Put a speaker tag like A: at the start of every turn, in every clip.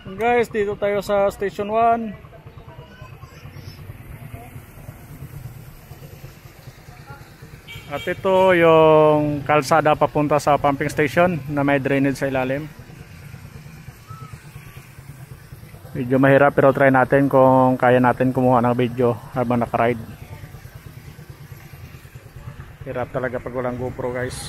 A: Guys, dito tayo sa Station 1. At ito yung kalsada papunta sa pumping station na may drainage sa ilalim. Medyo mahirap pero try natin kung kaya natin kumuha ng video habang nakaride. Hirap talaga pag walang GoPro, guys.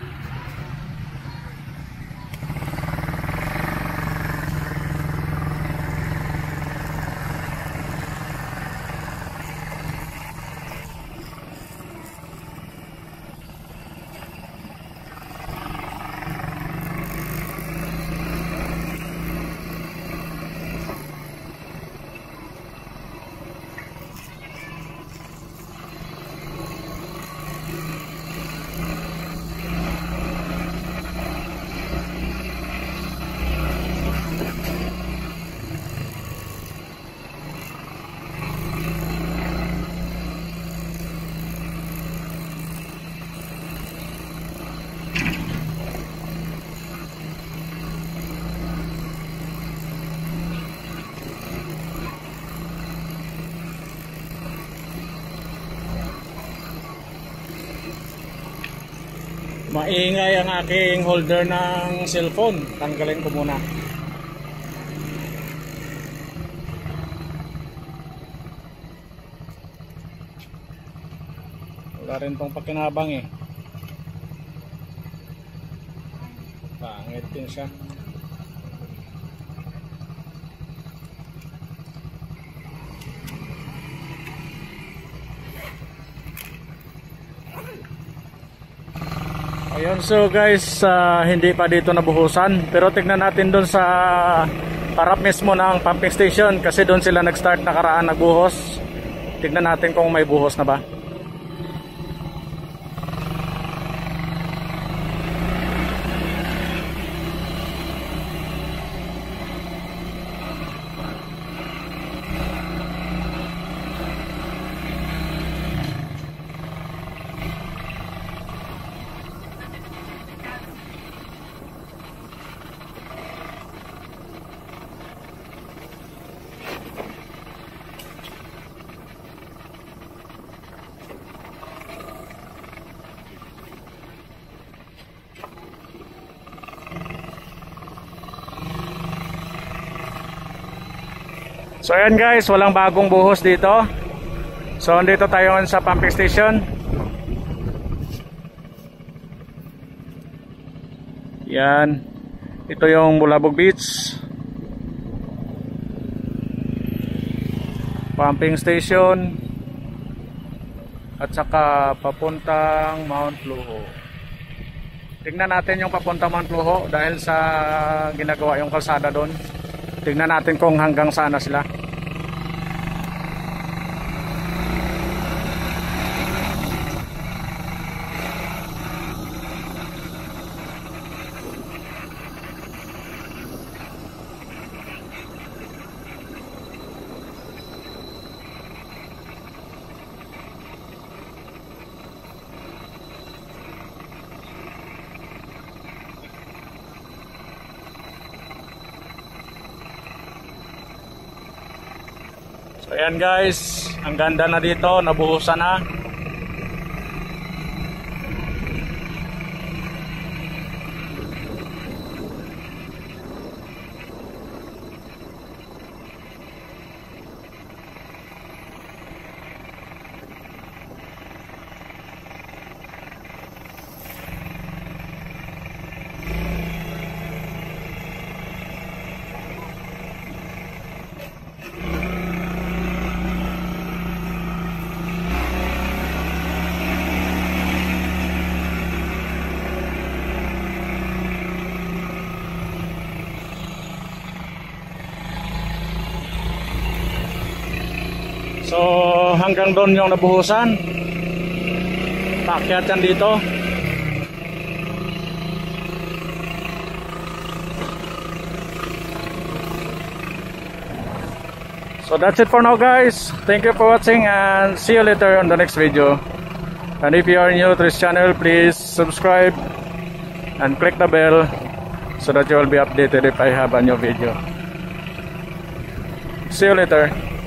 A: Maingay ang aking holder ng cellphone. Tanggalin ko muna. Wala rin tong pakinabang eh. Pangit din siya. Ayun, so guys, hindi pa dito nabuhusan, pero tignan natin doon sa harap mismo ng pumping station kasi doon sila nag-start nakaraan nagbuhos. Tignan natin kung may buhos na ba. So ayan guys, walang bagong buhos dito. So dito tayo sa pumping station. Yan. Ito yung Bulabog Beach pumping station. At saka papuntang Mount Luho. Tingnan natin yung papuntang Mount Luho dahil sa ginagawa yung kalsada doon. Tingnan natin kung hanggang saan na sila. So ayan guys, ang ganda na dito, nabuhusan na. So hanggang doon yung nabuhusan. Paakyat yan dito. So that's it for now guys. Thank you for watching and see you later on the next video. And if you are new to this channel, please subscribe and click the bell so that you will be updated if I have a new video. See you later.